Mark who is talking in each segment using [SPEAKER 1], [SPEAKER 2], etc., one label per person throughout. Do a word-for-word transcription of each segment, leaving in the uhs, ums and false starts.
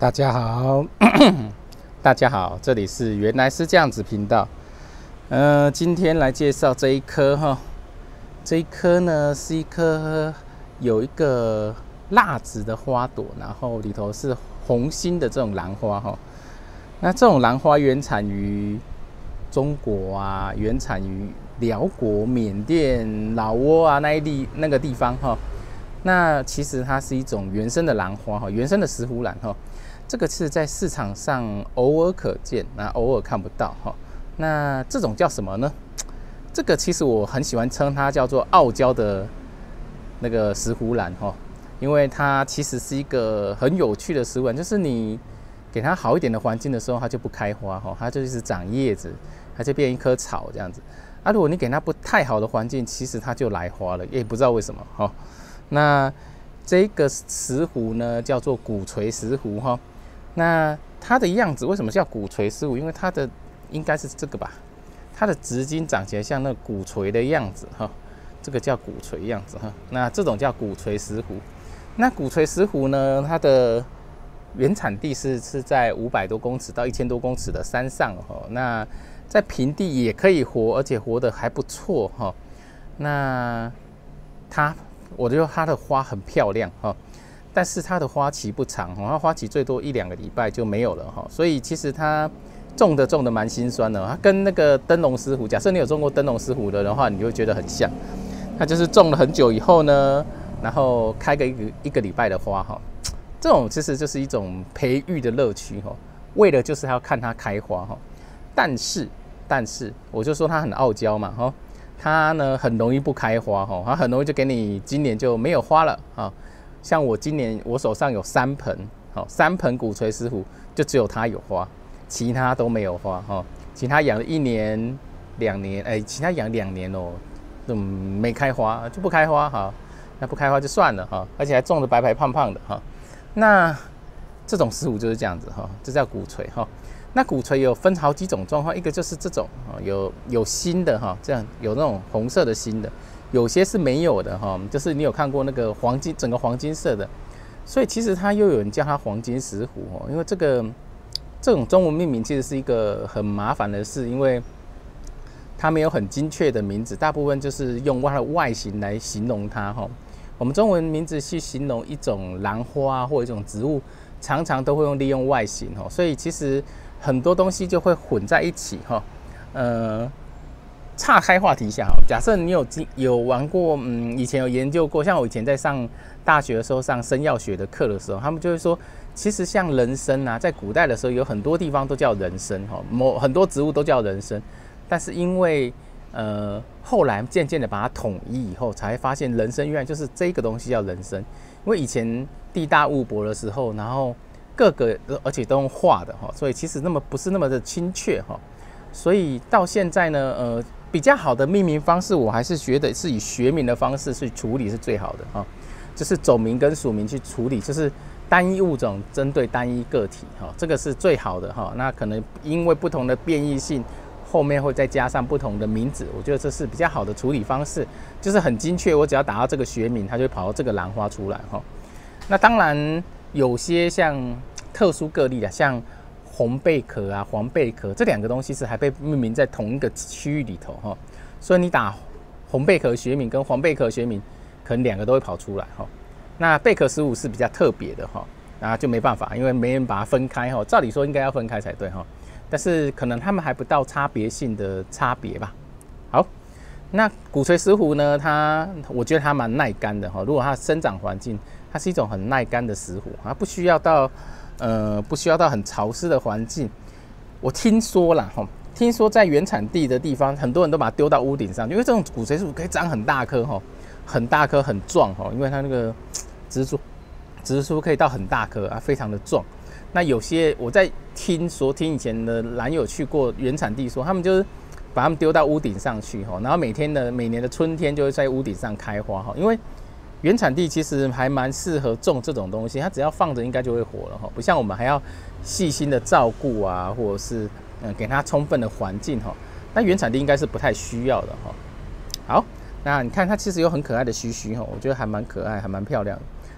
[SPEAKER 1] 大家好，大家好，这里是原来是这样子频道。呃，今天来介绍这一颗哈，这一颗呢是一颗有一个蜡质的花朵，然后里头是红心的这种兰花哈。那这种兰花原产于中国啊，原产于辽国、缅甸、老挝啊那一地那个地方哈。那其实它是一种原生的兰花哈，原生的石斛兰哈。这个是在市场上偶尔可见，那偶尔看不到哈。那这种叫什么呢？这个其实我很喜欢称它叫做傲娇的那个石斛兰哈，因为它其实是一个很有趣的石斛兰，就是你给它好一点的环境的时候，它就不开花哈，它就一直长叶子，它就变一棵草这样子。啊，如果你给它不太好的环境，其实它就来花了，也不知道为什么哈。那这个石斛呢，叫做鼓垂石斛哈。那它的样子为什么叫鼓垂石斛？因为它的应该是这个吧，它的直茎长起来像那个鼓槌的样子哈，这个叫鼓槌样子哈。那这种叫鼓垂石斛。那鼓垂石斛呢，它的原产地是是在五百多公尺到一千多公尺的山上哈。那在平地也可以活，而且活得还不错哈。那它，我觉得它的花很漂亮哈。但是它的花期不长，它花期最多一两个礼拜就没有了哈，所以其实它种的种的蛮心酸的。它跟那个灯笼石斛，假设你有种过灯笼石斛的的话，你就会觉得很像。它就是种了很久以后呢，然后开个一个一个礼拜的花哈，这种其实就是一种培育的乐趣哈，为了就是要看它开花哈。但是但是我就说它很傲娇嘛哈，它呢很容易不开花哈，它很容易就给你今年就没有花了啊。像我今年我手上有三盆，好三盆鼓垂石斛，就只有它有花，其他都没有花哈。其他养了一年、两年，哎，其他养两年哦，嗯，没开花就不开花哈。那不开花就算了哈，而且还种得白白胖胖的哈。那这种石斛就是这样子哈，这叫鼓垂哈。那鼓垂有分好几种状况，一个就是这种有有心的哈，这样有那种红色的心的。有些是没有的哈，就是你有看过那个黄金整个黄金色的，所以其实它又有人叫它黄金石斛哦，因为这个这种中文命名其实是一个很麻烦的事，因为它没有很精确的名字，大部分就是用它的外形来形容它哈。我们中文名字去形容一种兰花或一种植物，常常都会用利用外形哈，所以其实很多东西就会混在一起哈，呃。岔开话题一下，假设你有有玩过，嗯，以前有研究过，像我以前在上大学的时候上生药学的课的时候，他们就会说，其实像人参啊，在古代的时候有很多地方都叫人参哈，某很多植物都叫人参，但是因为呃后来渐渐的把它统一以后，才发现人参原来就是这个东西叫人参，因为以前地大物博的时候，然后各个而且都用画的哈，所以其实那么不是那么的精确哈，所以到现在呢，呃。比较好的命名方式，我还是觉得是以学名的方式去处理是最好的哈，就是种名跟属名去处理，就是单一物种针对单一个体哈，这个是最好的哈。那可能因为不同的变异性，后面会再加上不同的名字，我觉得这是比较好的处理方式，就是很精确，我只要打到这个学名，它就会跑到这个兰花出来哈。那当然有些像特殊个例啊，像红贝壳啊、黄贝壳这两个东西是还被命名在同一个区域里头哈，所以你打红贝壳学名跟黄贝壳学名，可能两个都会跑出来哈。那贝壳石斛是比较特别的哈，那就没办法，因为没人把它分开哈。照理说应该要分开才对哈，但是可能他们还不到差别性的差别吧。好，那鼓垂石斛呢，它我觉得它蛮耐干的哈。如果它的生长环境，它是一种很耐干的石斛，它不需要到。呃，不需要到很潮湿的环境。我听说啦，哈，听说在原产地的地方，很多人都把它丢到屋顶上，因为这种鼓垂石斛可以长很大颗哈，很大颗很壮哈，因为它那个植株植株可以到很大颗啊，非常的壮。那有些我在听说，听以前的兰友去过原产地说，他们就是把它们丢到屋顶上去哈，然后每天的每年的春天就会在屋顶上开花哈，因为。原产地其实还蛮适合种这种东西，它只要放着应该就会活了哈，不像我们还要细心的照顾啊，或者是嗯给它充分的环境哈。那原产地应该是不太需要的哈。好，那你看它其实有很可爱的须须哈，我觉得还蛮可爱，还蛮漂亮的。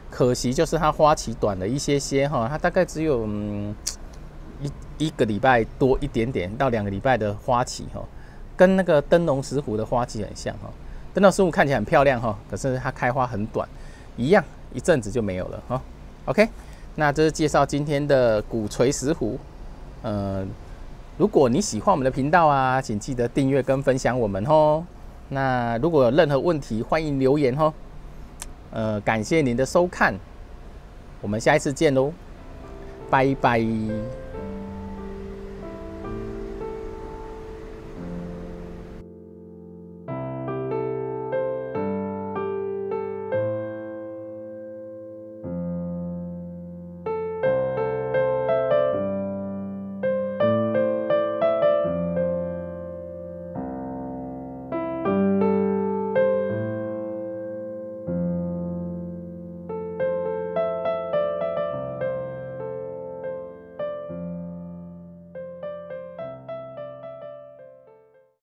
[SPEAKER 1] 可惜就是它花期短了一些些哈，它大概只有嗯一一个礼拜多一点点到两个礼拜的花期哈，跟那个灯笼石斛的花期很像哈。灯笼石斛看起来很漂亮哈，可是它开花很短，一样一阵子就没有了哈。OK， 那这是介绍今天的鼓槌石斛。呃，如果你喜欢我们的频道啊，请记得订阅跟分享我们哦。那如果有任何问题，欢迎留言哦。呃，感谢您的收看，我们下一次见喽，拜拜。